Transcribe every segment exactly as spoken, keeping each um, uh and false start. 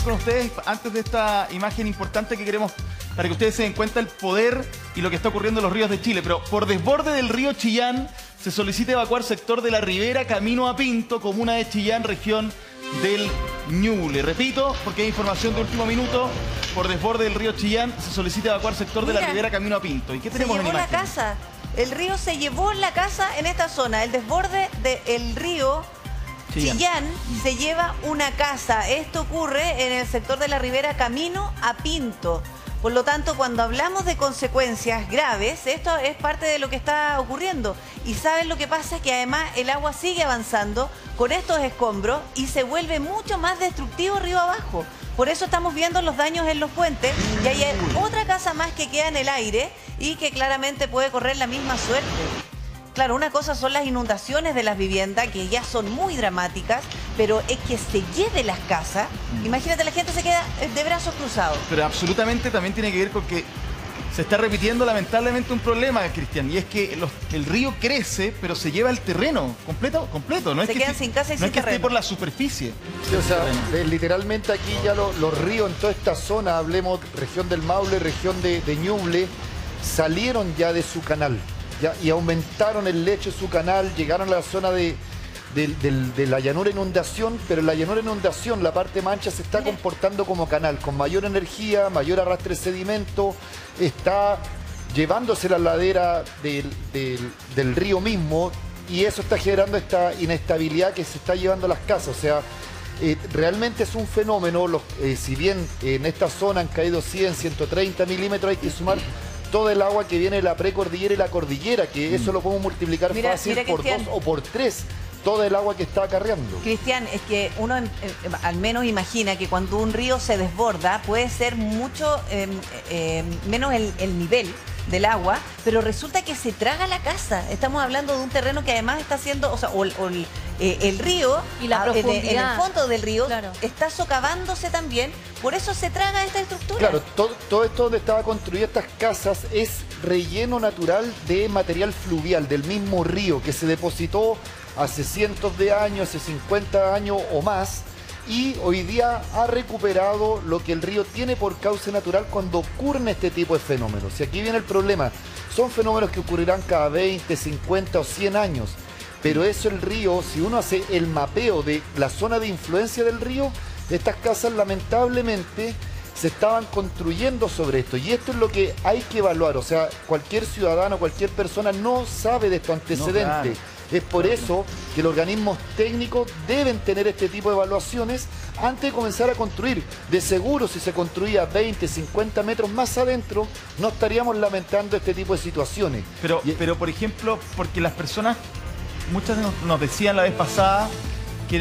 con ustedes antes de esta imagen importante que queremos para que ustedes se den cuenta del poder y lo que está ocurriendo en los ríos de Chile. Pero por desborde del río Chillán se solicita evacuar sector de la Ribera camino a Pinto, comuna de Chillán, región del Ñuble. Repito, porque hay información de último minuto. Por desborde del río Chillán se solicita evacuar sector Mira, de la Ribera camino a Pinto. ¿Y qué tenemos se en llevó imagen? la casa. El río se llevó la casa en esta zona. El desborde del río Chillán. Chillán se lleva una casa. Esto ocurre en el sector de la Ribera camino a Pinto. Por lo tanto, cuando hablamos de consecuencias graves, esto es parte de lo que está ocurriendo. Y ¿saben lo que pasa? Que además el agua sigue avanzando con estos escombros y se vuelve mucho más destructivo río abajo. Por eso estamos viendo los daños en los puentes y hay otra casa más que queda en el aire y que claramente puede correr la misma suerte. Claro, una cosa son las inundaciones de las viviendas, que ya son muy dramáticas, pero es que se lleve las casas. Mm. Imagínate, la gente se queda de brazos cruzados. Pero absolutamente también tiene que ver con que se está repitiendo lamentablemente un problema, Cristian, y es que los, el río crece, pero se lleva el terreno completo, completo. No se es quedan que, sin casa y no sin es que terreno. esté por la superficie. Sí, o sea, eh, literalmente aquí ya lo, los ríos en toda esta zona, hablemos región del Maule, región de, de Ñuble, salieron ya de su canal. Ya, y aumentaron el lecho de su canal, llegaron a la zona de, de, de, de la llanura inundación, pero en la llanura inundación la parte mancha se está comportando como canal, con mayor energía, mayor arrastre de sedimento, está llevándose la ladera del, del, del río mismo y eso está generando esta inestabilidad que se está llevando a las casas. O sea, eh, realmente es un fenómeno, los, eh, si bien en esta zona han caído cien, ciento treinta milímetros, hay que sumar todo el agua que viene de la precordillera y la cordillera, que eso lo podemos multiplicar mira, fácil mira, por dos o por tres, todo el agua que está acarreando. Cristian, es que uno eh, al menos imagina que cuando un río se desborda puede ser mucho eh, eh, menos el, el nivel del agua, pero resulta que se traga la casa. Estamos hablando de un terreno que además está haciendo, o sea, o, o el, eh, el río, y la a, profundidad. En, en el fondo del río, claro, está socavándose también, por eso se traga esta estructura. Claro, todo, todo esto donde estaba construida estas casas es relleno natural de material fluvial del mismo río que se depositó hace cientos de años, hace cincuenta años o más, y hoy día ha recuperado lo que el río tiene por cauce natural cuando ocurren este tipo de fenómenos. Y aquí viene el problema, son fenómenos que ocurrirán cada veinte, cincuenta o cien años, pero eso el río, si uno hace el mapeo de la zona de influencia del río, estas casas lamentablemente se estaban construyendo sobre esto, y esto es lo que hay que evaluar. O sea, cualquier ciudadano, cualquier persona no sabe de estos antecedentes. No, claro. Es por eso que los organismos técnicos deben tener este tipo de evaluaciones antes de comenzar a construir. De seguro, si se construía veinte, cincuenta metros más adentro, no estaríamos lamentando este tipo de situaciones. Pero, y... pero por ejemplo, porque las personas, muchas nos, nos decían la vez pasada que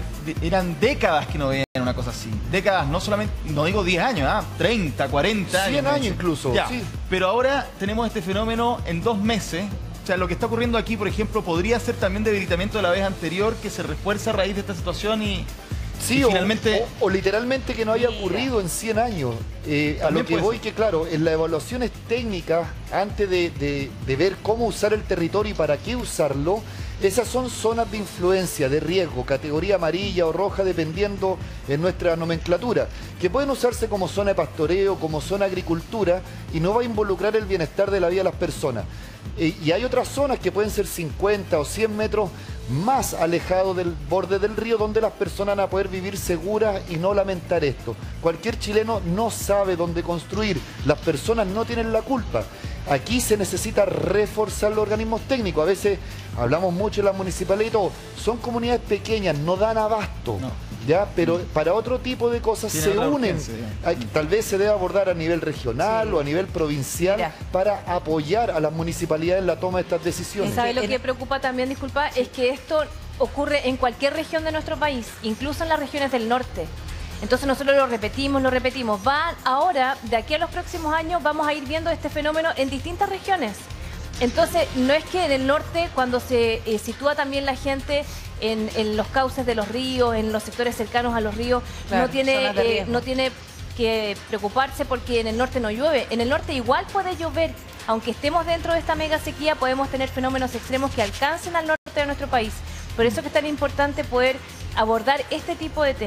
eran décadas que no veían una cosa así. Décadas, no solamente, no digo diez años, ¿ah? treinta, cuarenta años. cien años incluso. Ya, sí. Pero ahora tenemos este fenómeno en dos meses. O sea, lo que está ocurriendo aquí, por ejemplo, podría ser también debilitamiento de la vez anterior que se refuerza a raíz de esta situación y... Sí, y o, finalmente... o, o literalmente que no haya ocurrido en cien años. Eh, a lo que voy que, claro, en las evaluaciones técnicas, antes de, de, de ver cómo usar el territorio y para qué usarlo, esas son zonas de influencia, de riesgo, categoría amarilla o roja, dependiendo en nuestra nomenclatura, que pueden usarse como zona de pastoreo, como zona de agricultura, y no va a involucrar el bienestar de la vida de las personas. Eh, y hay otras zonas que pueden ser cincuenta o cien metros más alejados del borde del río, donde las personas van a poder vivir seguras y no lamentar esto. Cualquier chileno no sabe dónde construir, las personas no tienen la culpa. Aquí se necesita reforzar los organismos técnicos. A veces hablamos mucho de las municipalidades y todo, son comunidades pequeñas, no dan abasto. No. ¿Ya? Pero para otro tipo de cosas se unen. Tal vez se debe abordar a nivel regional sí. o a nivel provincial Mira. para apoyar a las municipalidades en la toma de estas decisiones. ¿Y sabe lo que preocupa también, disculpa? Es que esto ocurre en cualquier región de nuestro país, incluso en las regiones del norte. Entonces nosotros lo repetimos, lo repetimos. Va ahora, de aquí a los próximos años, vamos a ir viendo este fenómeno en distintas regiones. Entonces, no es que en el norte, cuando se eh, sitúa también la gente en, en los cauces de los ríos, en los sectores cercanos a los ríos, claro, no tiene, eh, no tiene que preocuparse porque en el norte no llueve. En el norte igual puede llover. Aunque estemos dentro de esta mega sequía, podemos tener fenómenos extremos que alcancen al norte de nuestro país. Por eso que es tan importante poder abordar este tipo de temas.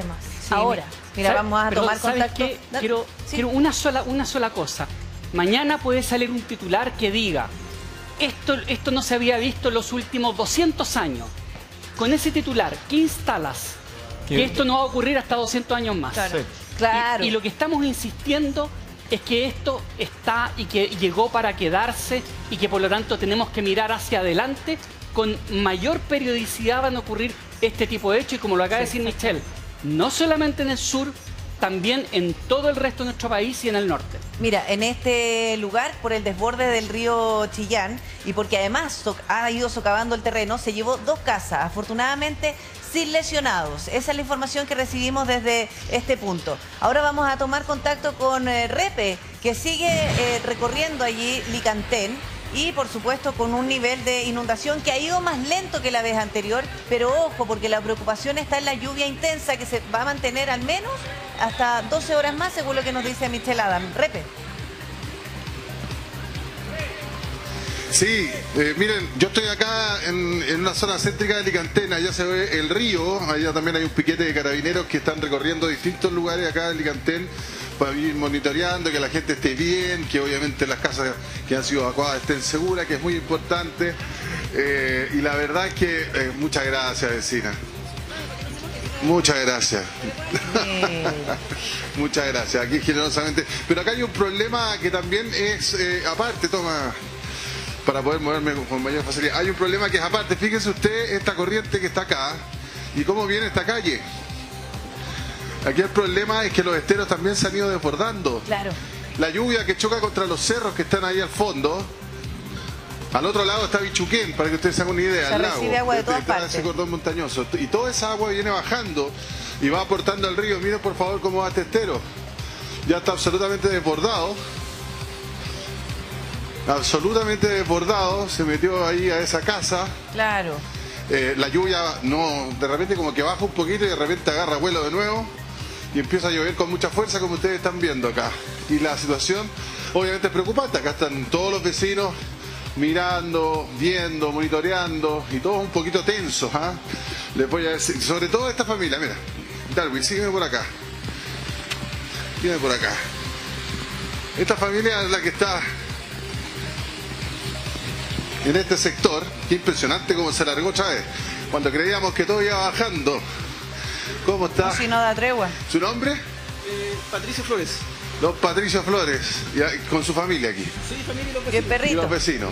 sí, ahora. Mira, vamos a tomar ¿sabes contacto. qué? Quiero, ¿Sí? quiero una sola, una sola cosa. Mañana puede salir un titular que diga, esto, esto no se había visto en los últimos doscientos años. Con ese titular, ¿qué instalas? ¿Qué? Que esto no va a ocurrir hasta doscientos años más. Claro. Sí. Claro. Y, y lo que estamos insistiendo es que esto está y que llegó para quedarse y que por lo tanto tenemos que mirar hacia adelante. Con mayor periodicidad van a ocurrir este tipo de hechos y como lo acaba de decir Michelle, no solamente en el sur, también en todo el resto de nuestro país y en el norte. Mira, en este lugar, por el desborde del río Chillán y porque además ha ido socavando el terreno, se llevó dos casas, afortunadamente sin lesionados. Esa es la información que recibimos desde este punto. Ahora vamos a tomar contacto con eh, Repe, que sigue eh, recorriendo allí Licantén. Y por supuesto con un nivel de inundación que ha ido más lento que la vez anterior, pero ojo, porque la preocupación está en la lluvia intensa que se va a mantener al menos hasta doce horas más, según lo que nos dice Michelle Adam. Repe. Sí, eh, miren, yo estoy acá en, en una zona céntrica de Licantén, allá se ve el río, allá también hay un piquete de carabineros que están recorriendo distintos lugares acá en Licantén para ir monitoreando que la gente esté bien, que obviamente las casas que han sido evacuadas estén seguras, que es muy importante. Eh, y la verdad es que eh, muchas gracias, vecina. Muchas gracias. Muchas gracias, aquí generosamente. Pero acá hay un problema que también es, eh, aparte, toma, para poder moverme con mayor facilidad. Hay un problema que es aparte. Fíjese usted esta corriente que está acá y cómo viene esta calle. Aquí el problema es que los esteros también se han ido desbordando. Claro. La lluvia que choca contra los cerros que están ahí al fondo. Al otro lado está Bichuquén, para que ustedes se hagan una idea. Se recibe agua de todas partes. Ese cordón montañoso. Y toda esa agua viene bajando y va aportando al río. Miren por favor cómo va este estero. Ya está absolutamente desbordado. Absolutamente desbordado. Se metió ahí a esa casa. Claro. Eh, la lluvia no, de repente como que baja un poquito y de repente agarra vuelo de nuevo. Y empieza a llover con mucha fuerza, como ustedes están viendo acá. Y la situación obviamente es preocupante. Acá están todos los vecinos mirando, viendo, monitoreando y todos un poquito tensos. ¿eh? Les voy a decir, sobre todo esta familia, mira, Darwin, sígueme por acá. Sígueme por acá. Esta familia es la que está en este sector. Qué impresionante cómo se largó otra vez. Cuando creíamos que todo iba bajando. ¿Cómo está? Si no da tregua. ¿Su nombre? Eh, Patricio Flores. Don Patricio Flores, ya, con su familia aquí. Sí, familia y los vecinos. Y el perrito. Y los vecinos.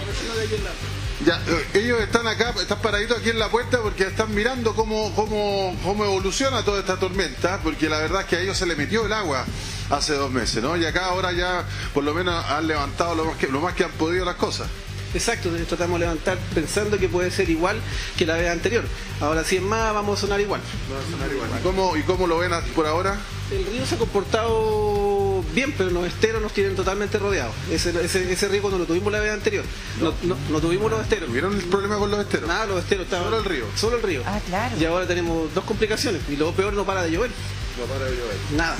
Ya, ellos están acá, están paraditos aquí en la puerta porque están mirando cómo, cómo, cómo evoluciona toda esta tormenta, porque la verdad es que a ellos se les metió el agua hace dos meses, ¿no? Y acá ahora ya por lo menos han levantado lo más que, lo más que han podido las cosas. Exacto, tratamos de levantar pensando que puede ser igual que la vez anterior. Ahora si es más, vamos a sonar igual. Vamos a sonar igual. ¿Y cómo, y cómo lo ven por ahora? El río se ha comportado bien, pero los esteros nos tienen totalmente rodeados. Ese, ese, ese riesgo no lo tuvimos la vez anterior. No, no, no tuvimos los esteros. ¿Tuvieron el problema con los esteros? Nada, los esteros estaban... Solo el río. Solo el río. Ah, claro. Y ahora tenemos dos complicaciones. Y lo peor, no para de llover. No para de llover. Nada.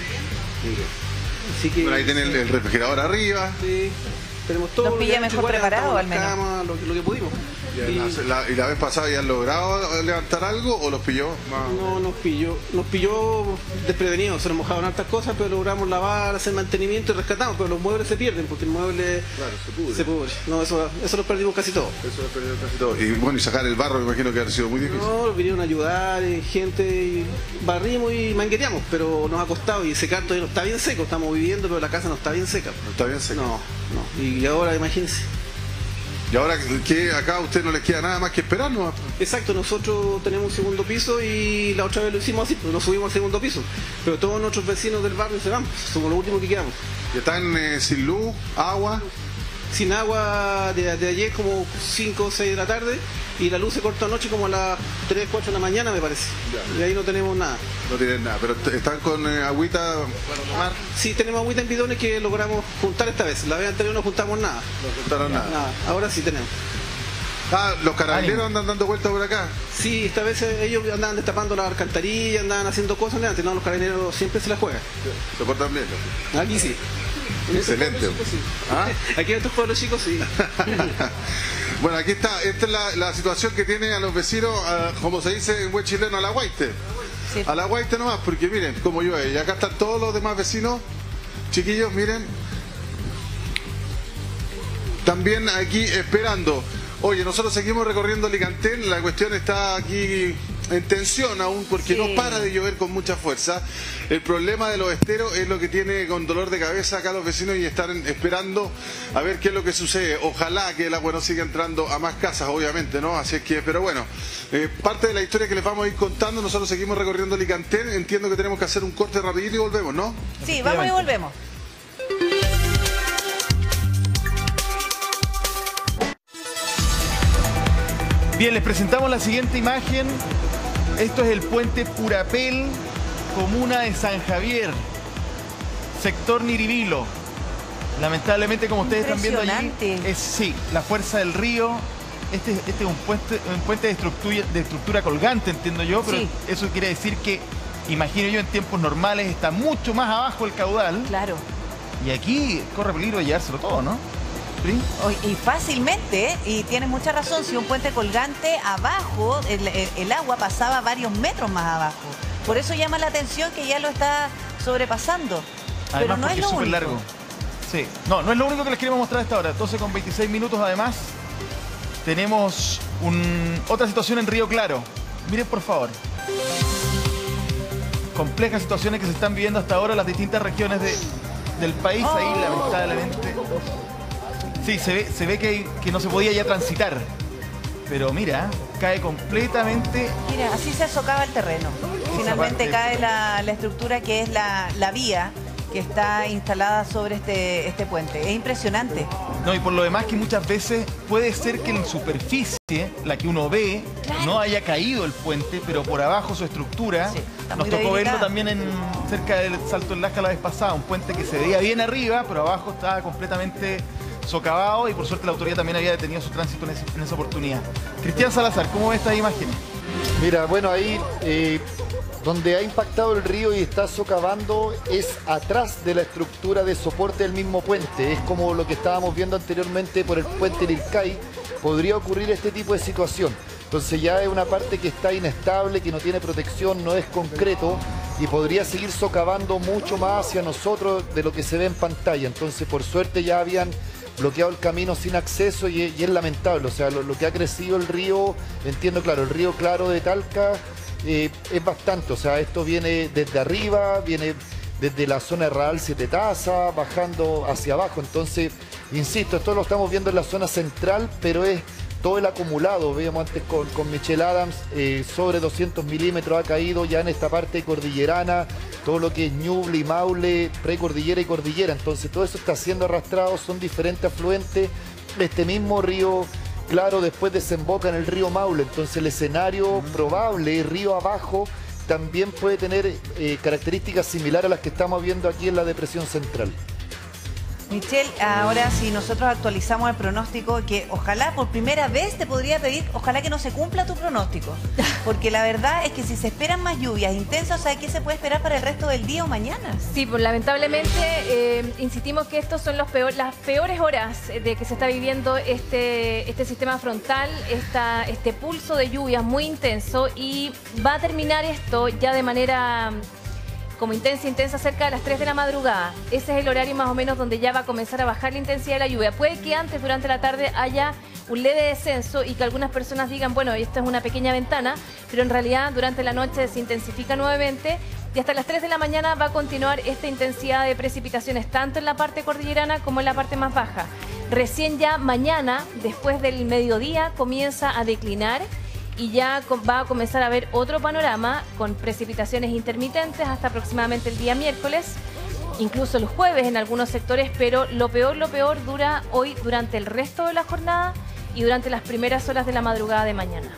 Así que... Bueno, ahí tienen el, el refrigerador arriba. Sí. Tenemos todo. Nos pilla mejor preparado al menos. Cama, lo, lo que pudimos. Y, y, la, ¿Y la vez pasada ya han logrado levantar algo o los pilló? Más... No, nos pilló, nos pilló desprevenidos, se nos mojaron hartas cosas, pero logramos lavar, hacer mantenimiento y rescatamos, pero los muebles se pierden porque el mueble claro, se pudre. Se pudre. No, eso, eso lo perdimos casi todo. Eso lo perdimos casi todo. Y bueno, y sacar el barro me imagino que ha sido muy difícil. No, vinieron a ayudar, eh, gente, y barrimos y mangueteamos, pero nos ha costado y secar todavía no está bien seco, estamos viviendo, pero la casa no está bien seca. No está bien seca. No, no. Y ahora imagínense. Y ahora que acá a usted no les queda nada más que esperar, ¿no? Exacto, nosotros tenemos un segundo piso y la otra vez lo hicimos así, pues nos subimos al segundo piso. Pero todos nuestros vecinos del barrio se van, somos los últimos que quedamos. ¿Y están eh, sin luz, agua? Sin agua de, de ayer como cinco o seis de la tarde y la luz se cortó anoche como a las tres, cuatro de la mañana me parece. Ya. Y ahí no tenemos nada. No tienen nada, pero están con eh, agüita para tomar. Sí, tenemos agüita en bidones que logramos juntar esta vez. La vez anterior no juntamos nada. No juntaron nada. nada. Ahora sí tenemos. Ah, los carabineros andan dando vueltas por acá. Sí, esta vez ellos andaban destapando las alcantarillas, andaban haciendo cosas de antes. No, los carabineros siempre se la juegan. Se portan bien. Aquí sí. Excelente. Chicos, sí. ¿Ah? Aquí en estos pueblos chicos sí. Bueno, aquí está, esta es la, la situación que tiene a los vecinos, a, como se dice en buen chileno, a la guaite. Sí. A la guaita nomás, porque miren cómo llueve. Y acá están todos los demás vecinos. Chiquillos, miren. También aquí esperando. Oye, nosotros seguimos recorriendo Licantén. La cuestión está aquí en tensión aún porque sí. no para de llover con mucha fuerza. El problema de los esteros es lo que tiene con dolor de cabeza acá los vecinos y están esperando a ver qué es lo que sucede. Ojalá que el agua no siga entrando a más casas, obviamente, ¿no? Así es que, pero bueno, eh, parte de la historia que les vamos a ir contando. Nosotros seguimos recorriendo Licantén. Entiendo que tenemos que hacer un corte rapidito y volvemos, ¿no? Sí, vamos y volvemos. Bien, les presentamos la siguiente imagen. Esto es el puente Purapel, comuna de San Javier, sector Niribilo. Lamentablemente, como ustedes están viendo allí, es sí, la fuerza del río. Este, este es un puente, un puente de, estructura, de estructura colgante, entiendo yo, pero sí. Eso quiere decir que, imagino yo, en tiempos normales está mucho más abajo el caudal. Claro. Y aquí corre peligro de llevárselo todo, ¿no? ¿Sí? Y fácilmente, ¿eh? Y tienes mucha razón, si un puente colgante abajo, el, el, el agua pasaba varios metros más abajo. Por eso llama la atención que ya lo está sobrepasando. Además, pero no es lo es único. Largo. Sí, no, no es lo único que les queremos mostrar a esta hora. doce con veintiséis minutos además. Tenemos un, otra situación en Río Claro. Miren, por favor. Complejas situaciones que se están viviendo hasta ahora en las distintas regiones de, del país. Oh. Ahí, lamentablemente. Sí, se ve, se ve que, hay, que no se podía ya transitar. Pero mira, cae completamente... Mira, así se socava el terreno. Finalmente cae la, la estructura que es la, la vía que está instalada sobre este, este puente. Es impresionante. No, y por lo demás que muchas veces puede ser que en superficie, la que uno ve, claro, no haya caído el puente, pero por abajo su estructura. Sí, nos tocó verlo también en, cerca del Salto del Lasca la vez pasada, un puente que se veía bien arriba, pero abajo estaba completamente socavado y por suerte la autoridad también había detenido su tránsito en, ese, en esa oportunidad. Cristian Salazar, ¿cómo ves estas imágenes? Mira, bueno, ahí eh, donde ha impactado el río y está socavando es atrás de la estructura de soporte del mismo puente. Es como lo que estábamos viendo anteriormente por el puente Lircay. Podría ocurrir este tipo de situación. Entonces ya es una parte que está inestable, que no tiene protección, no es concreto y podría seguir socavando mucho más hacia nosotros de lo que se ve en pantalla. Entonces, por suerte ya habían bloqueado el camino sin acceso y, y es lamentable. O sea, lo, lo que ha crecido el río, entiendo, claro, el río Claro de Talca eh, es bastante. O sea, esto viene desde arriba, viene desde la zona de Radal Siete Tazas, bajando hacia abajo. Entonces, insisto, esto lo estamos viendo en la zona central, pero es todo el acumulado. Veíamos antes con, con Michelle Adams, eh, sobre doscientos milímetros ha caído ya en esta parte cordillerana, todo lo que es Ñuble y Maule, precordillera y cordillera. Entonces todo eso está siendo arrastrado, son diferentes afluentes. Este mismo río Claro después desemboca en el río Maule, entonces el escenario probable, río abajo, también puede tener eh, características similares a las que estamos viendo aquí en la depresión central. Michelle, ahora si nosotros actualizamos el pronóstico, que ojalá por primera vez te podría pedir, ojalá que no se cumpla tu pronóstico, porque la verdad es que si se esperan más lluvias intensas, ¿sabes qué se puede esperar para el resto del día o mañana? Sí, pues lamentablemente eh, insistimos que estos son los peor, las peores horas de que se está viviendo este, este sistema frontal, esta, este pulso de lluvias muy intenso, y va a terminar esto ya de manera como intensa, intensa cerca de las tres de la madrugada. Ese es el horario más o menos donde ya va a comenzar a bajar la intensidad de la lluvia. Puede que antes, durante la tarde, haya un leve descenso y que algunas personas digan, bueno, esto es una pequeña ventana, pero en realidad durante la noche se intensifica nuevamente y hasta las tres de la mañana va a continuar esta intensidad de precipitaciones tanto en la parte cordillerana como en la parte más baja. Recién ya mañana, después del mediodía, comienza a declinar y ya va a comenzar a haber otro panorama con precipitaciones intermitentes hasta aproximadamente el día miércoles, incluso el jueves en algunos sectores, pero lo peor, lo peor dura hoy durante el resto de la jornada y durante las primeras horas de la madrugada de mañana.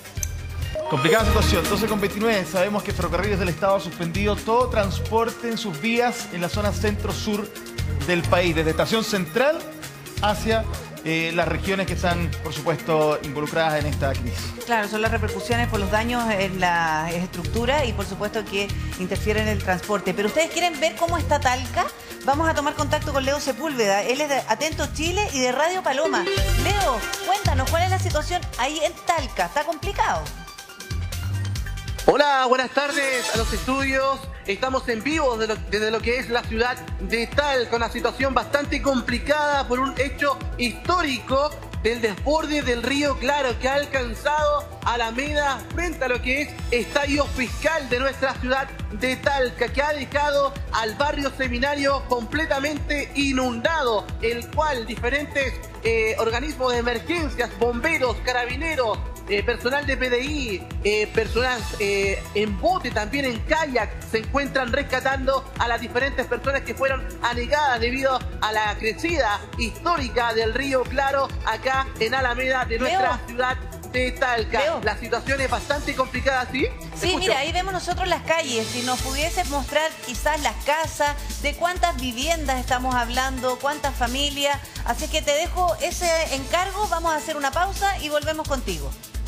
Complicada situación, doce con veintinueve. Sabemos que Ferrocarriles del Estado ha suspendido todo transporte en sus vías en la zona centro-sur del país, desde Estación Central hacia Eh, las regiones que están, por supuesto, involucradas en esta crisis. Claro, son las repercusiones por los daños en la estructura y por supuesto que interfieren en el transporte. Pero ustedes quieren ver cómo está Talca, vamos a tomar contacto con Leo Sepúlveda. Él es de Atento Chile y de Radio Paloma. Leo, cuéntanos, ¿cuál es la situación ahí en Talca? ¿Está complicado? Hola, buenas tardes a los estudios. Estamos en vivo desde lo, desde lo que es la ciudad de Talca, con una situación bastante complicada por un hecho histórico del desborde del río Claro que ha alcanzado Alameda frente a lo que es estadio fiscal de nuestra ciudad de Talca, que ha dejado al barrio Seminario completamente inundado, el cual diferentes eh, organismos de emergencias, bomberos, carabineros, Eh, personal de P D I, eh, personas eh, en bote, también en kayak, se encuentran rescatando a las diferentes personas que fueron anegadas debido a la crecida histórica del río Claro acá en Alameda de nuestra Leo. ciudad de Talca. Leo. La situación es bastante complicada, ¿sí? Sí, mira, ahí vemos nosotros las calles. Si nos pudieses mostrar quizás las casas, de cuántas viviendas estamos hablando, cuántas familias. Así que te dejo ese encargo, vamos a hacer una pausa y volvemos contigo.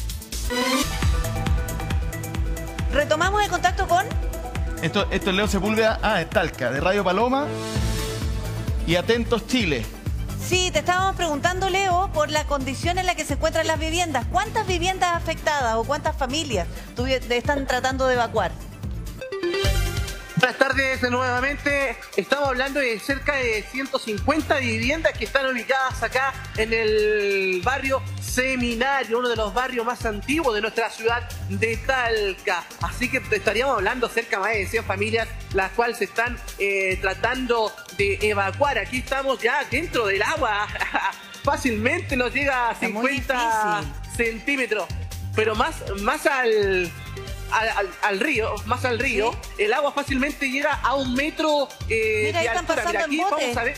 Retomamos el contacto con... Esto, esto es Leo Sepúlveda, ah, es Talca, de Radio Paloma y Atentos Chile. Sí, te estábamos preguntando, Leo, por la condición en la que se encuentran las viviendas. ¿Cuántas viviendas afectadas o cuántas familias están tratando de evacuar? Buenas tardes nuevamente. Estamos hablando de cerca de ciento cincuenta viviendas que están ubicadas acá en el barrio Seminario, uno de los barrios más antiguos de nuestra ciudad de Talca. Así que estaríamos hablando cerca más de cien familias, las cuales se están eh, tratando de evacuar. Aquí estamos ya dentro del agua. Fácilmente nos llega a cincuenta centímetros. Pero más, más al... Al, al, al río, más al río, ¿sí? El agua fácilmente llega a un metro eh, mira, de altura. Mira, aquí vamos a ver.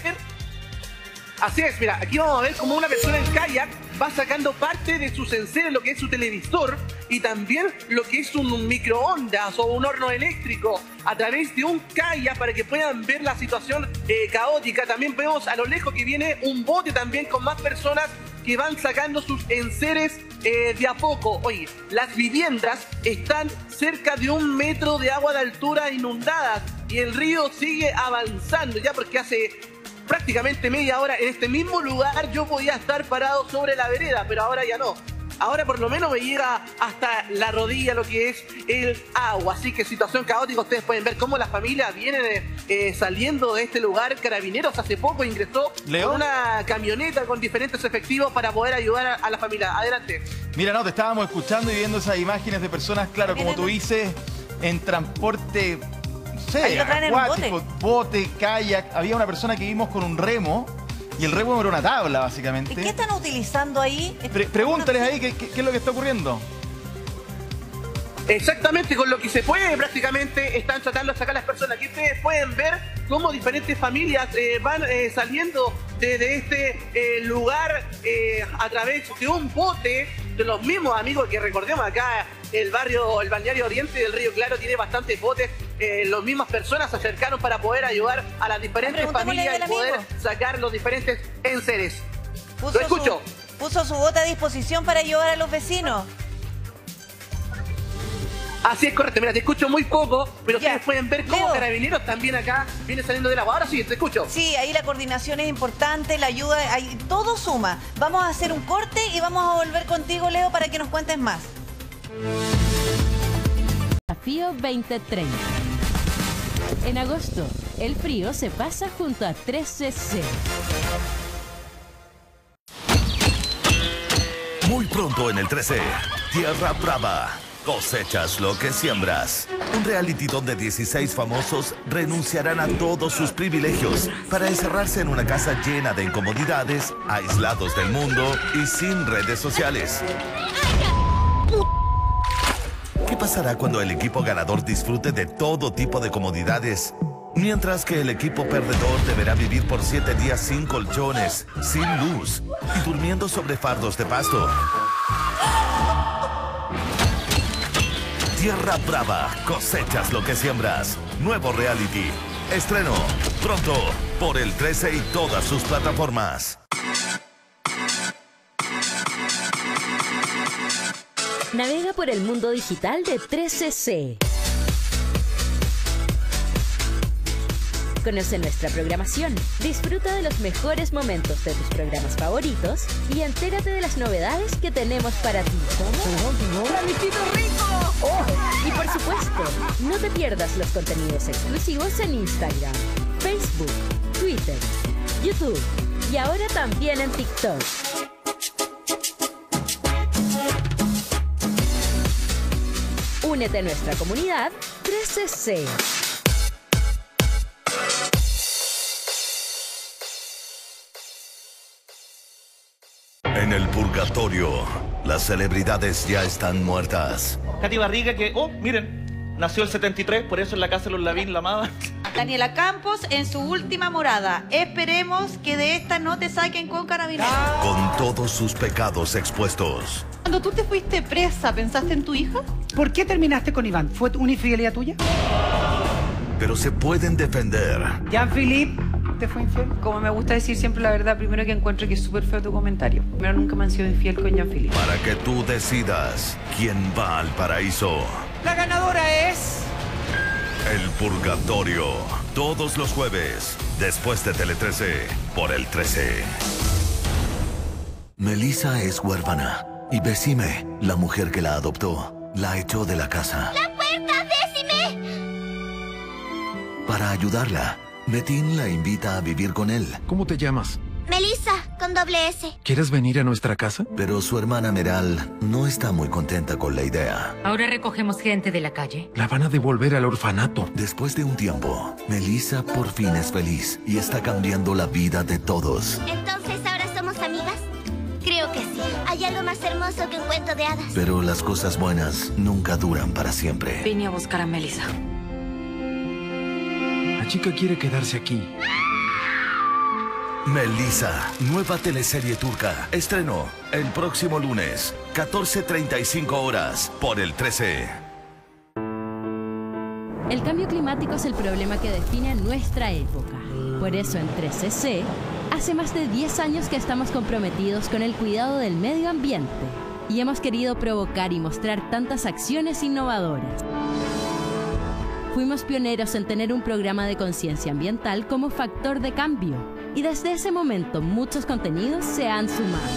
Así es, mira, aquí vamos a ver como una persona en kayak va sacando parte de sus enseres, lo que es su televisor y también lo que es un microondas o un horno eléctrico a través de un kayak para que puedan ver la situación eh, caótica. También vemos a lo lejos que viene un bote también con más personas que van sacando sus enseres eh, de a poco. Oye, las viviendas están cerca de un metro de agua de altura inundadas y el río sigue avanzando ya porque hace prácticamente media hora en este mismo lugar yo podía estar parado sobre la vereda, pero ahora ya no. Ahora por lo menos me llega hasta la rodilla lo que es el agua. Así que situación caótica. Ustedes pueden ver cómo la familia viene eh, saliendo de este lugar. Carabineros hace poco ingresó ¿Leo? con una camioneta con diferentes efectivos para poder ayudar a, a la familia. Adelante. Mira, no, te estábamos escuchando y viendo esas imágenes de personas, claro, como tú dices, en transporte, no sé, acuático, bote. bote, kayak. Había una persona que vimos con un remo. Y el remo era una tabla, básicamente. ¿Y qué están utilizando ahí? Pre pregúntales ahí qué, qué, qué es lo que está ocurriendo. Exactamente, con lo que se puede prácticamente están tratando de sacar a las personas. Aquí ustedes pueden ver cómo diferentes familias eh, van eh, saliendo de, de este eh, lugar eh, a través de un bote de los mismos amigos que recordemos acá el barrio, el balneario oriente del Río Claro tiene bastantes botes. Eh, las mismas personas se acercaron para poder ayudar a las diferentes familias y poder sacar los diferentes enseres. Lo escucho. Su, puso su bote a disposición para ayudar a los vecinos. Así es, correcto. Mira, te escucho muy poco, pero ya. Ustedes pueden ver cómo Leo. Carabineros también acá viene saliendo del agua. Ahora sí, te escucho. Sí, ahí la coordinación es importante, la ayuda, ahí, todo suma. Vamos a hacer un corte y vamos a volver contigo, Leo, para que nos cuentes más. Desafío veinte treinta. En agosto, el frío se pasa junto a tres C C. Muy pronto en el trece, Tierra Brava. Cosechas lo que siembras. Un reality donde dieciséis famosos renunciarán a todos sus privilegios para encerrarse en una casa llena de incomodidades, aislados del mundo y sin redes sociales. ¿Qué pasará cuando el equipo ganador disfrute de todo tipo de comodidades? Mientras que el equipo perdedor deberá vivir por siete días sin colchones, sin luz y durmiendo sobre fardos de pasto. Tierra Brava, cosechas lo que siembras. Nuevo reality. Estreno pronto por el trece y todas sus plataformas. Navega por el mundo digital de tres C C. Conoce nuestra programación, disfruta de los mejores momentos de tus programas favoritos y entérate de las novedades que tenemos para ti. ¡Planiquito rico! Y por supuesto, no te pierdas los contenidos exclusivos en Instagram, Facebook, Twitter, YouTube y ahora también en TikTok. Únete a nuestra comunidad trece C. En el purgatorio, las celebridades ya están muertas. Katy Barriga, que, oh, miren, nació el setenta y tres, por eso en la casa de los Lavín la amaba. Daniela Campos en su última morada. Esperemos que de esta no te saquen con carabineros. Con todos sus pecados expuestos. Cuando tú te fuiste presa, ¿pensaste en tu hija? ¿Por qué terminaste con Iván? ¿Fue una infidelidad tuya? Pero se pueden defender. Jean-Philippe, ¿te fue infiel? Como me gusta decir siempre la verdad, primero que encuentro que es súper feo tu comentario. Primero, nunca me han sido infiel con Jean-Philippe. Para que tú decidas quién va al paraíso. La ganadora es... El Purgatorio. Todos los jueves, después de Tele trece, por el trece. Melissa es huérfana y Besime, la mujer que la adoptó, la echó de la casa. ¡La puerta, Besime! Para ayudarla, Metin la invita a vivir con él. ¿Cómo te llamas? Melissa, con doble S. ¿Quieres venir a nuestra casa? Pero su hermana Meral no está muy contenta con la idea. Ahora recogemos gente de la calle. La van a devolver al orfanato. Después de un tiempo, Melissa por fin es feliz y está cambiando la vida de todos. ¿Entonces ahora somos amigas? Creo que sí. Hay algo más hermoso que un cuento de hadas. Pero las cosas buenas nunca duran para siempre. Vine a buscar a Melissa. La chica quiere quedarse aquí. Melissa, nueva teleserie turca. Estreno el próximo lunes, catorce treinta y cinco horas, por el trece. El cambio climático es el problema que define nuestra época. Por eso en trece C, hace más de diez años que estamos comprometidos con el cuidado del medio ambiente y hemos querido provocar y mostrar tantas acciones innovadoras. Fuimos pioneros en tener un programa de conciencia ambiental como factor de cambio y desde ese momento muchos contenidos se han sumado.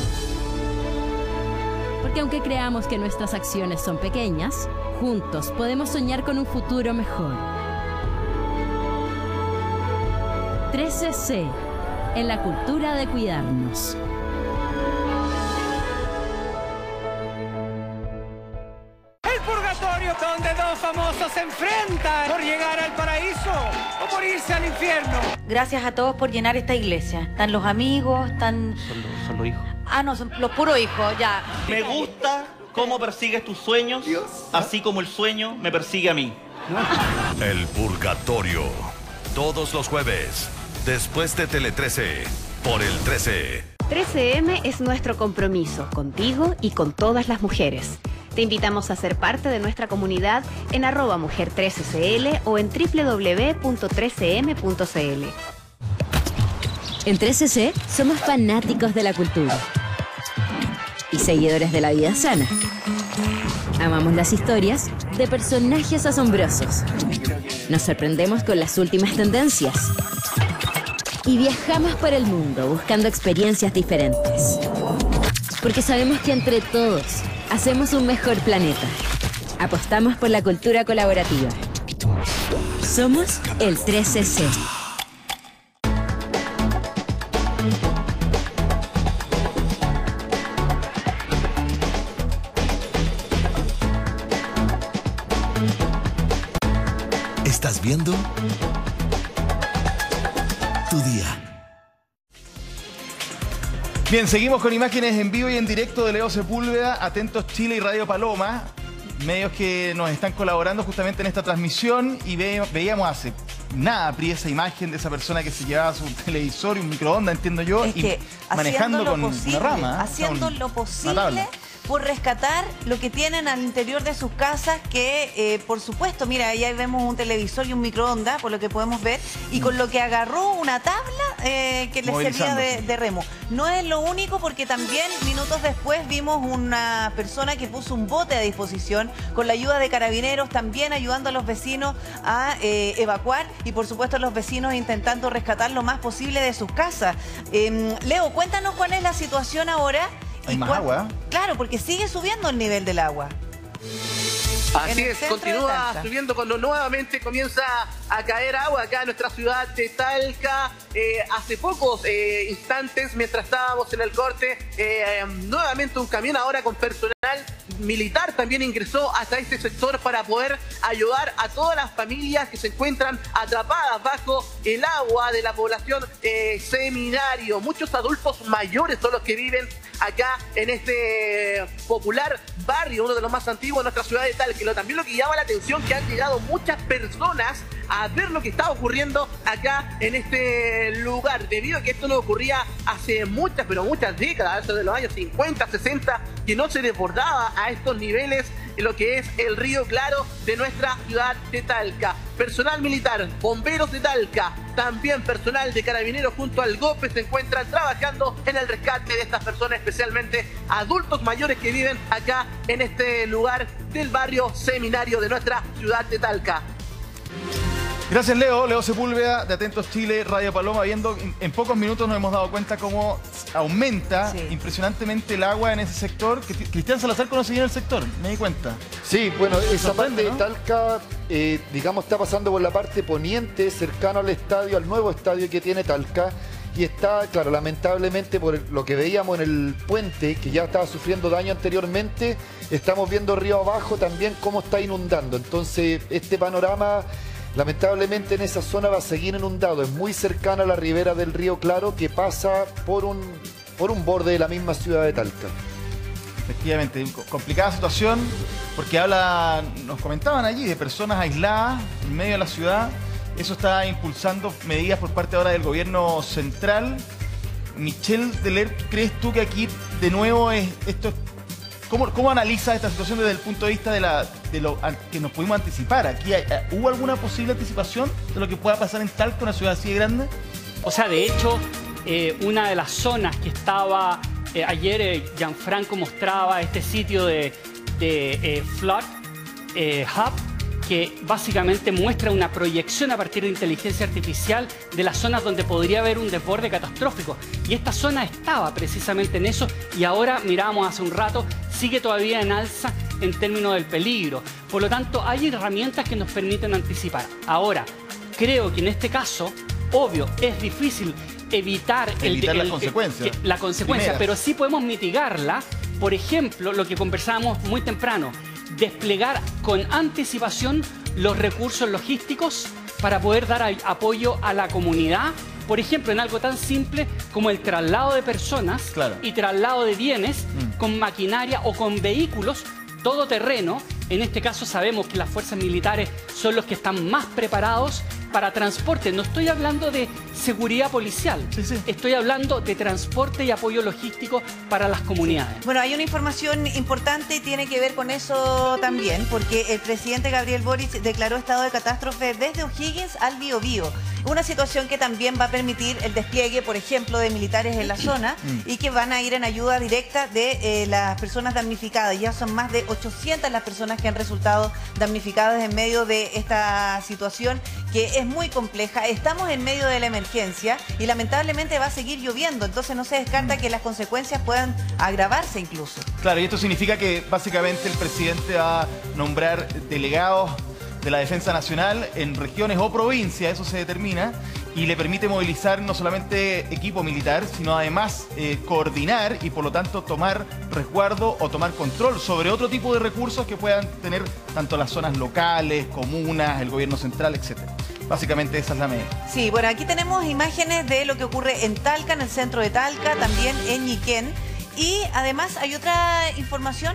Porque aunque creamos que nuestras acciones son pequeñas, juntos podemos soñar con un futuro mejor. trece C, en la cultura de cuidarnos. El purgatorio, donde dos famosos se enfrentan por llegar al paraíso o por irse al infierno. Gracias a todos por llenar esta iglesia. Están los amigos, están... Son los, son los hijos. Ah, no, son los puros hijos, ya. Me gusta cómo persigues tus sueños, así como el sueño me persigue a mí. El Purgatorio. Todos los jueves, después de Tele trece, por el trece. trece eme es nuestro compromiso contigo y con todas las mujeres. Te invitamos a ser parte de nuestra comunidad en arroba mujer trece C L o en doble u doble u doble u punto trece eme punto c l. En trece C somos fanáticos de la cultura y seguidores de la vida sana. Amamos las historias de personajes asombrosos. Nos sorprendemos con las últimas tendencias y viajamos por el mundo buscando experiencias diferentes. Porque sabemos que entre todos hacemos un mejor planeta. Apostamos por la cultura colaborativa. Somos el trece C. ¿Estás viendo? Tu día. Bien, seguimos con imágenes en vivo y en directo de Leo Sepúlveda, Atentos Chile y Radio Paloma, medios que nos están colaborando justamente en esta transmisión, y ve, veíamos hace nada, Pri, esa imagen de esa persona que se llevaba su televisor y un microondas, entiendo yo, es que y manejando con posible, una rama. Haciendo o sea, un, lo posible por rescatar lo que tienen al interior de sus casas, que eh, por supuesto, mira, ahí vemos un televisor y un microondas, por lo que podemos ver, y con lo que agarró una tabla eh, que les servía de, de remo. No es lo único, porque también minutos después vimos una persona que puso un bote a disposición con la ayuda de carabineros, también ayudando a los vecinos a eh, evacuar, y por supuesto los vecinos intentando rescatar lo más posible de sus casas. Eh, Leo, cuéntanos cuál es la situación ahora. Hay más agua. Claro, porque sigue subiendo el nivel del agua. Así es, continúa subiendo cuando nuevamente comienza a caer agua acá en nuestra ciudad de Talca. Eh, hace pocos eh, instantes, mientras estábamos en el corte, eh, nuevamente un camión ahora con personal militar también ingresó hasta este sector para poder ayudar a todas las familias que se encuentran atrapadas bajo el agua de la población eh, Seminario. Muchos adultos mayores son los que viven acá en este popular barrio, uno de los más antiguos de nuestra ciudad de Talca. Pero también lo que llama la atención que han llegado muchas personas a ver lo que está ocurriendo acá en este lugar, debido a que esto no ocurría hace muchas, pero muchas décadas, desde los años cincuenta, sesenta, que no se desbordaba a estos niveles en lo que es el río Claro de nuestra ciudad de Talca. Personal militar, bomberos de Talca, también personal de carabineros junto al GOPE se encuentran trabajando en el rescate de estas personas, especialmente adultos mayores que viven acá en este lugar del barrio Seminario de nuestra ciudad de Talca. Gracias, Leo. Leo Sepúlveda, de Atentos Chile, Radio Paloma, viendo en, en pocos minutos nos hemos dado cuenta cómo aumenta sí. impresionantemente el agua en ese sector. Cristian Salazar conoce bien el sector, me di cuenta. Sí, bueno, esa parte de ¿no? Talca, eh, digamos, está pasando por la parte poniente, cercano al estadio, al nuevo estadio que tiene Talca. Y está, claro, lamentablemente por lo que veíamos en el puente, que ya estaba sufriendo daño anteriormente, estamos viendo río abajo también cómo está inundando. Entonces, este panorama... lamentablemente en esa zona va a seguir inundado, es muy cercano a la ribera del río Claro que pasa por un, por un borde de la misma ciudad de Talca. Efectivamente, complicada situación porque habla, nos comentaban allí, de personas aisladas en medio de la ciudad. Eso está impulsando medidas por parte ahora del gobierno central. Michelle Deler, ¿crees tú que aquí de nuevo es esto? ¿Cómo, ¿Cómo analiza esta situación desde el punto de vista de, la, de lo que nos pudimos anticipar? ¿Aquí hay, ¿Hubo alguna posible anticipación de lo que pueda pasar en Talca, una ciudad así de grande? O sea, de hecho, eh, una de las zonas que estaba... Eh, ayer eh, Gianfranco mostraba este sitio de, de eh, Flood eh, Hub, que básicamente muestra una proyección a partir de inteligencia artificial de las zonas donde podría haber un desborde catastrófico. Y esta zona estaba precisamente en eso y ahora, mirábamos hace un rato, sigue todavía en alza en términos del peligro. Por lo tanto, hay herramientas que nos permiten anticipar. Ahora, creo que en este caso, obvio, es difícil evitar, evitar el, la el, consecuencia, el, la consecuencia pero sí podemos mitigarla. Por ejemplo, lo que conversábamos muy temprano, desplegar con anticipación los recursos logísticos para poder dar apoyo a la comunidad, por ejemplo, en algo tan simple como el traslado de personas claro. y traslado de bienes mm. con maquinaria o con vehículos todoterreno. En este caso sabemos que las fuerzas militares son los que están más preparados para transporte. No estoy hablando de seguridad policial, sí, sí. estoy hablando de transporte y apoyo logístico para las comunidades. Sí. Bueno, hay una información importante y tiene que ver con eso también, porque el presidente Gabriel Boric declaró estado de catástrofe desde O'Higgins al Biobío. Una situación que también va a permitir el despliegue, por ejemplo, de militares en la zona y que van a ir en ayuda directa de eh, las personas damnificadas. Ya son más de ochocientas las personas que han resultado damnificadas en medio de esta situación que es muy compleja. Estamos en medio de la emergencia y lamentablemente va a seguir lloviendo, entonces no se descarta que las consecuencias puedan agravarse incluso. Claro, y esto significa que básicamente el presidente va a nombrar delegados de la Defensa Nacional en regiones o provincias, eso se determina, y le permite movilizar no solamente equipo militar, sino además eh, coordinar y por lo tanto tomar resguardo o tomar control sobre otro tipo de recursos que puedan tener tanto las zonas locales, comunas, el gobierno central, etcétera. Básicamente esa es la medida. Sí, bueno, aquí tenemos imágenes de lo que ocurre en Talca, en el centro de Talca, también en Ñiquén, y además hay otra información.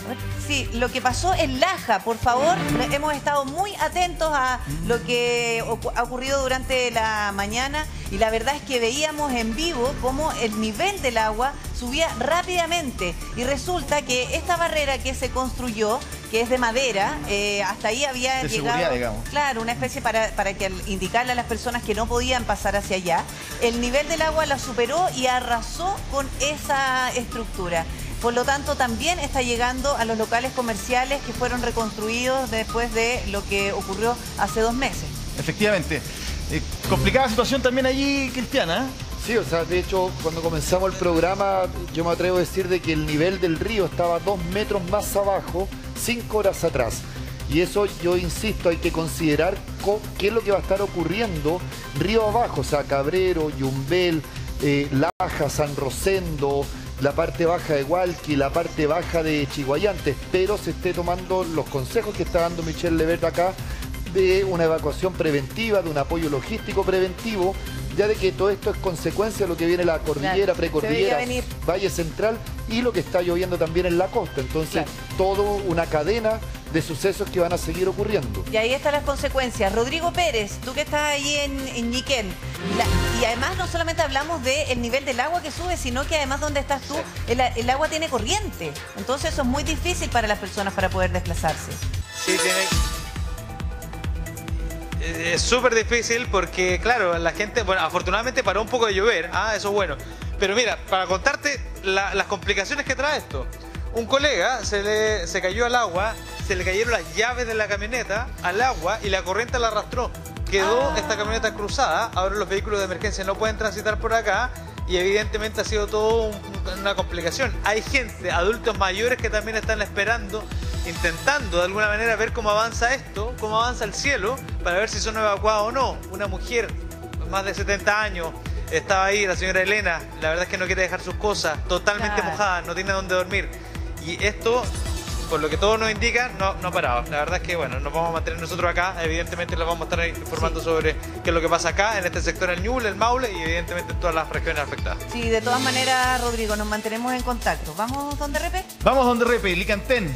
Sí, lo que pasó en Laja, por favor, hemos estado muy atentos a lo que ha ocurrido durante la mañana y la verdad es que veíamos en vivo cómo el nivel del agua subía rápidamente y resulta que esta barrera que se construyó, que es de madera, eh, hasta ahí había de llegado, seguridad, digamos. Claro, una especie para, para que indicarle a las personas que no podían pasar hacia allá. El nivel del agua la superó y arrasó con esa estructura. Por lo tanto, también está llegando a los locales comerciales que fueron reconstruidos después de lo que ocurrió hace dos meses. Efectivamente. Eh, complicada situación también allí, Cristiana. Sí, o sea, de hecho, cuando comenzamos el programa, yo me atrevo a decir de que el nivel del río estaba dos metros más abajo, cinco horas atrás. Y eso, yo insisto, hay que considerar qué es lo que va a estar ocurriendo río abajo, o sea, Cabrero, Yumbel, eh, Laja, San Rosendo, la parte baja de Hualqui, la parte baja de Chiguayante. Espero se esté tomando los consejos que está dando Michelle Levert acá de una evacuación preventiva, de un apoyo logístico preventivo, ya de que todo esto es consecuencia de lo que viene la cordillera, claro, precordillera, Valle Central y lo que está lloviendo también en la costa. Entonces, claro, todo una cadena de sucesos que van a seguir ocurriendo. Y ahí están las consecuencias. Rodrigo Pérez, tú que estás ahí en, en Ñiquén, la, y además no solamente hablamos del nivel del agua que sube, sino que además donde estás tú, el, el agua tiene corriente. Entonces eso es muy difícil para las personas para poder desplazarse. Sí, tiene... Es súper difícil porque, claro, la gente, bueno, afortunadamente paró un poco de llover, ah, eso es bueno. Pero mira, para contarte la, las complicaciones que trae esto. Un colega se le se cayó al agua, se le cayeron las llaves de la camioneta al agua y la corriente la arrastró. Quedó ah. esta camioneta cruzada, ahora los vehículos de emergencia no pueden transitar por acá y evidentemente ha sido todo un, una complicación. Hay gente, adultos mayores que también están esperando, intentando de alguna manera ver cómo avanza esto, cómo avanza el cielo, para ver si son evacuados o no. Una mujer, más de setenta años, estaba ahí, la señora Elena, la verdad es que no quiere dejar sus cosas, totalmente claro. mojada, no tiene dónde dormir. Y esto, por lo que todo nos indica, no, no ha parado. La verdad es que, bueno, nos vamos a mantener nosotros acá, evidentemente les vamos a estar informando sí. sobre qué es lo que pasa acá, en este sector, el Ñuble, el Maule y evidentemente en todas las regiones afectadas. Sí, de todas maneras, Rodrigo, nos mantenemos en contacto. ¿Vamos donde Repe? Vamos donde Repe, Licantén.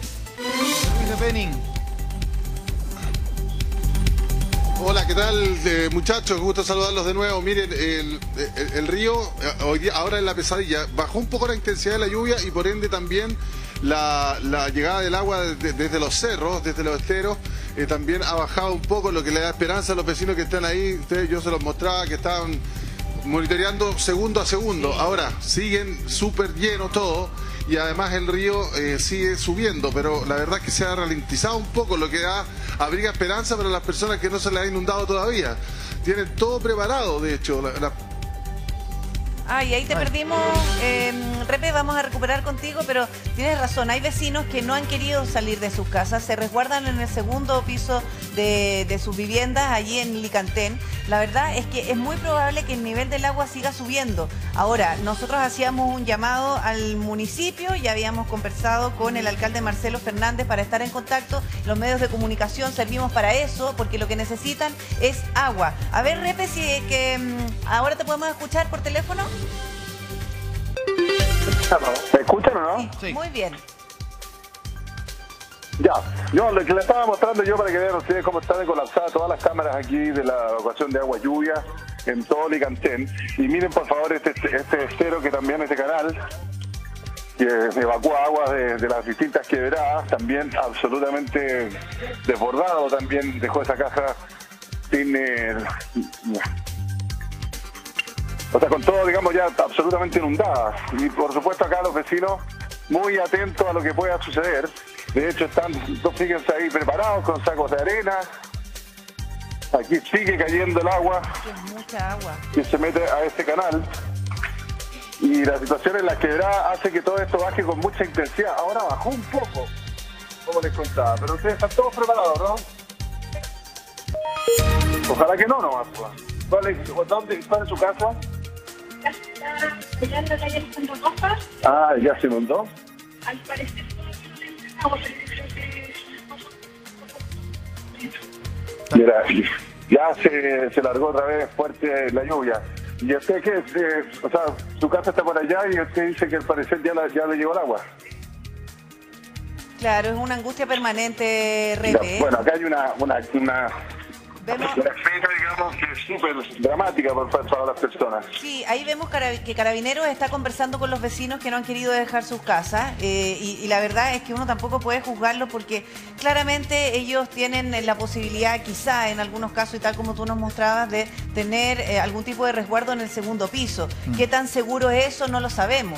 Hola, ¿qué tal, eh, muchachos? Gusto saludarlos de nuevo. Miren, el, el, el río hoy día, ahora en la pesadilla, bajó un poco la intensidad de la lluvia y por ende también la, la llegada del agua de, desde los cerros, desde los esteros, eh, también ha bajado un poco, lo que le da esperanza a los vecinos que están ahí. Ustedes, yo se los mostraba que estaban monitoreando segundo a segundo. Ahora siguen súper llenos todo. Y además el río eh, sigue subiendo, pero la verdad es que se ha ralentizado un poco, lo que da, abriga esperanza para las personas que no se les ha inundado todavía. Tienen todo preparado, de hecho. La, la... Ah, y ahí te Ay. perdimos, eh, Repe, vamos a recuperar contigo, pero tienes razón, hay vecinos que no han querido salir de sus casas, se resguardan en el segundo piso de, de sus viviendas, allí en Licantén. La verdad es que es muy probable que el nivel del agua siga subiendo. Ahora, nosotros hacíamos un llamado al municipio, ya habíamos conversado con el alcalde Marcelo Fernández para estar en contacto. Los medios de comunicación servimos para eso, porque lo que necesitan es agua. A ver, Repe, si que um, ahora te podemos escuchar por teléfono. ¿Me escuchan o no? Sí, sí. Muy bien. Ya, yo lo que le estaba mostrando yo para que vean ustedes cómo están colapsadas todas las cámaras aquí de la evacuación de agua lluvia en todo Licantén. Y miren por favor este, este estero que también este canal que evacúa agua de, de las distintas quebradas, también absolutamente desbordado, también dejó esa casa sin... Eh, o sea, con todo, digamos, ya absolutamente inundada. Y por supuesto acá los vecinos muy atentos a lo que pueda suceder. De hecho, están, fíjense ahí preparados con sacos de arena. Aquí sigue cayendo el agua. Es mucha agua. Que se mete a este canal. Y la situación en la quebrada hace que todo esto baje con mucha intensidad. Ahora bajó un poco, como les contaba. Pero ustedes están todos preparados, ¿no? Ojalá que no, nomás. ¿Cuál es, dónde, ¿Cuál es su casa? Ya la calle Santa Rosa. Ah, ya se inundó. Al parecer, mira, ya se, se largó otra vez fuerte la lluvia. ¿Y usted qué? Eh, o sea, su casa está por allá y usted dice que al parecer ya, la, ya le llegó el agua. Claro, es una angustia permanente, Repe. Ya, bueno, acá hay una... una, una Vemos... Una escena, digamos, que es súper dramática por, para las personas. Sí, ahí vemos que Carabineros está conversando con los vecinos que no han querido dejar sus casas eh, y, y la verdad es que uno tampoco puede juzgarlo porque claramente ellos tienen la posibilidad, quizá en algunos casos y tal como tú nos mostrabas, de tener eh, algún tipo de resguardo en el segundo piso. Mm. ¿Qué tan seguro es eso? No lo sabemos.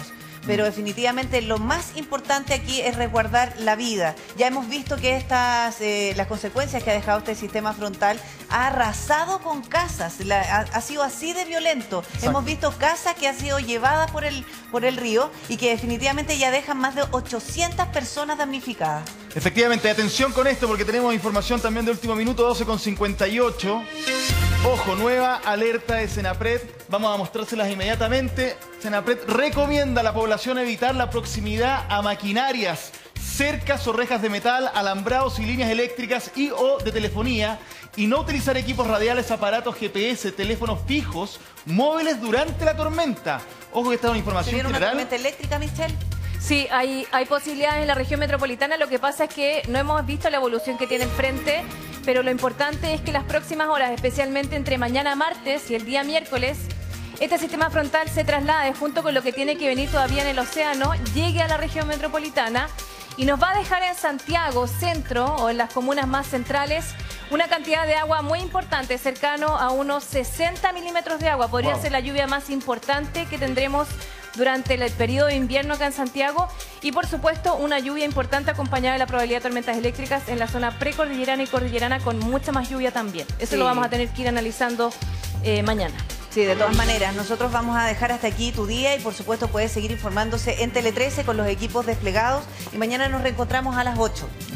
pero definitivamente lo más importante aquí es resguardar la vida. Ya hemos visto que estas, eh, las consecuencias que ha dejado este sistema frontal ha arrasado con casas, la, ha, ha sido así de violento. Exacto. Hemos visto casas que han sido llevadas por el, por el río y que definitivamente ya dejan más de ochocientas personas damnificadas. Efectivamente, atención con esto porque tenemos información también de último minuto, doce con cincuenta y ocho. Ojo, nueva alerta de Senapred. Vamos a mostrárselas inmediatamente. Senapred recomienda a la población evitar la proximidad a maquinarias, cercas o rejas de metal, alambrados y líneas eléctricas y o de telefonía, y no utilizar equipos radiales, aparatos G P S, teléfonos fijos, móviles durante la tormenta. Ojo que esta es una información general. ¿Una tormenta eléctrica, Michelle? Sí, hay, hay posibilidades en la región metropolitana. Lo que pasa es que no hemos visto la evolución que tiene enfrente, pero lo importante es que las próximas horas, especialmente entre mañana martes y el día miércoles, este sistema frontal se traslade junto con lo que tiene que venir todavía en el océano, llegue a la región metropolitana y nos va a dejar en Santiago, centro o en las comunas más centrales, una cantidad de agua muy importante, cercano a unos sesenta milímetros de agua. Podría wow. ser la lluvia más importante que tendremos durante el periodo de invierno acá en Santiago y por supuesto una lluvia importante acompañada de la probabilidad de tormentas eléctricas en la zona precordillerana y cordillerana con mucha más lluvia también. Eso sí. lo vamos a tener que ir analizando eh, mañana. Sí, de todas maneras, nosotros vamos a dejar hasta aquí tu día y por supuesto puedes seguir informándose en Tele trece con los equipos desplegados y mañana nos reencontramos a las ocho.